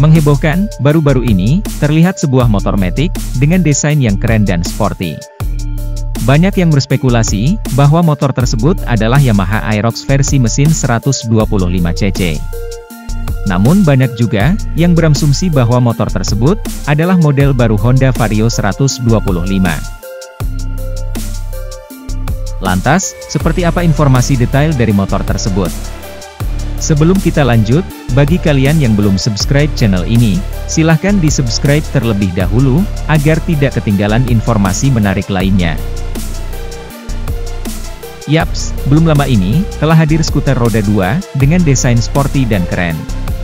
Menghebohkan, baru-baru ini, terlihat sebuah motor matic, dengan desain yang keren dan sporty. Banyak yang berspekulasi, bahwa motor tersebut adalah Yamaha Aerox versi mesin 125 cc. Namun banyak juga, yang berasumsi bahwa motor tersebut, adalah model baru Honda Vario 125. Lantas, seperti apa informasi detail dari motor tersebut? Sebelum kita lanjut, bagi kalian yang belum subscribe channel ini, silahkan di-subscribe terlebih dahulu, agar tidak ketinggalan informasi menarik lainnya. Yaps, belum lama ini, telah hadir skuter roda 2, dengan desain sporty dan keren.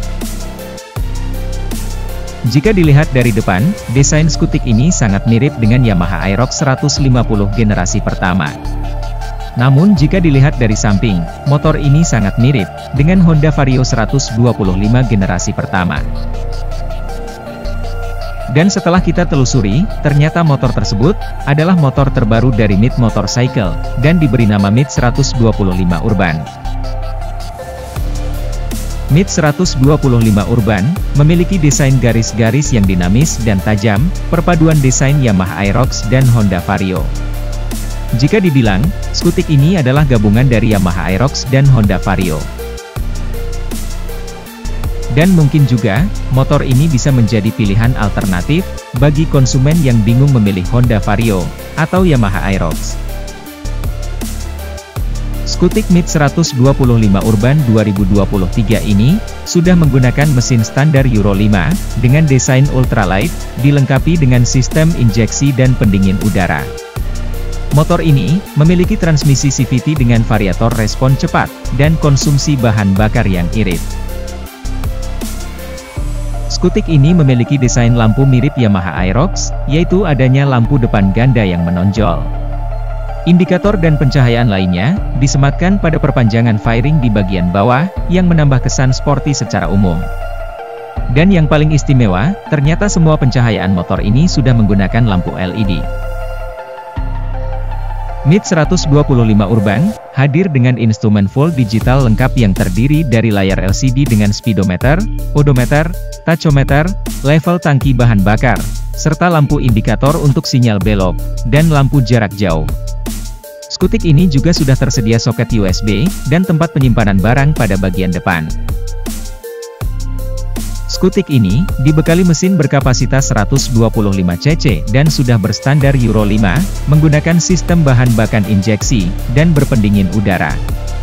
Jika dilihat dari depan, desain skutik ini sangat mirip dengan Yamaha Aerox 150 generasi pertama. Namun jika dilihat dari samping, motor ini sangat mirip dengan Honda Vario 125 generasi pertama. Dan setelah kita telusuri, ternyata motor tersebut adalah motor terbaru dari MIT Motorcycle, dan diberi nama MIT 125 Urban. MIT 125 Urban memiliki desain garis-garis yang dinamis dan tajam, perpaduan desain Yamaha Aerox dan Honda Vario. Jika dibilang, skutik ini adalah gabungan dari Yamaha Aerox dan Honda Vario. Dan mungkin juga, motor ini bisa menjadi pilihan alternatif, bagi konsumen yang bingung memilih Honda Vario, atau Yamaha Aerox. Skutik MIT 125 Urban 2023 ini, sudah menggunakan mesin standar Euro 5, dengan desain ultralight, dilengkapi dengan sistem injeksi dan pendingin udara. Motor ini, memiliki transmisi CVT dengan variator respon cepat, dan konsumsi bahan bakar yang irit. Skutik ini memiliki desain lampu mirip Yamaha Aerox, yaitu adanya lampu depan ganda yang menonjol. Indikator dan pencahayaan lainnya, disematkan pada perpanjangan fairing di bagian bawah, yang menambah kesan sporty secara umum. Dan yang paling istimewa, ternyata semua pencahayaan motor ini sudah menggunakan lampu LED. MIT 125 Urban, hadir dengan instrumen full digital lengkap yang terdiri dari layar LCD dengan speedometer, odometer, tachometer, level tangki bahan bakar, serta lampu indikator untuk sinyal belok, dan lampu jarak jauh. Skutik ini juga sudah tersedia soket USB, dan tempat penyimpanan barang pada bagian depan. Skutik ini, dibekali mesin berkapasitas 125 cc dan sudah berstandar Euro 5, menggunakan sistem bahan bakar injeksi, dan berpendingin udara.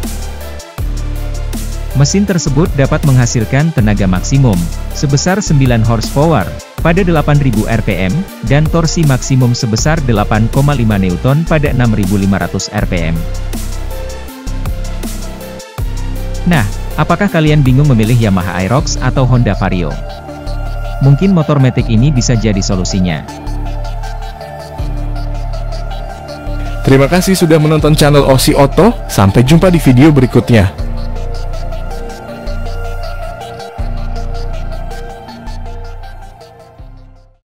Mesin tersebut dapat menghasilkan tenaga maksimum, sebesar 9 horsepower, pada 8.000 rpm, dan torsi maksimum sebesar 8,5 Newton pada 6.500 rpm. Nah, apakah kalian bingung memilih Yamaha Aerox atau Honda Vario? Mungkin motor matic ini bisa jadi solusinya. Terima kasih sudah menonton channel Osi Oto, sampai jumpa di video berikutnya.